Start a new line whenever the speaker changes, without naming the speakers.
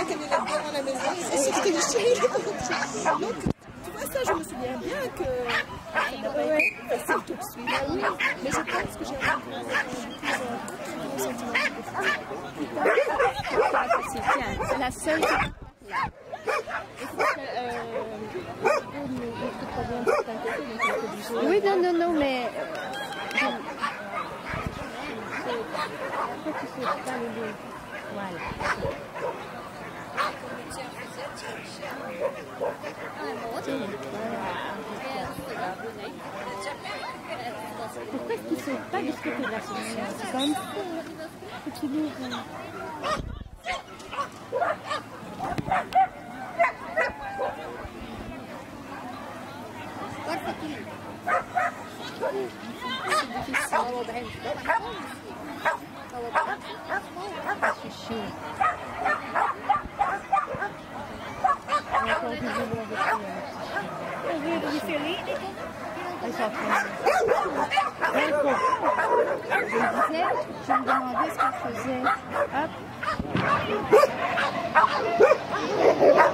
camionnette devant la maison, et c'est ce que je donc, tu vois ça, je me souviens bien que ça n'a pas été facile tout de suite. Mais je pense que j'ai un gros sentiment.
C'est la seule qui est là. Oui, non, mais... Voilà. Pourquoi est-ce qu'ils ne sautent pas du côté de la solution? C'est quand même fou, hein. Tu l'ouvres. Je me demandais ce qu'elle faisait. Hop.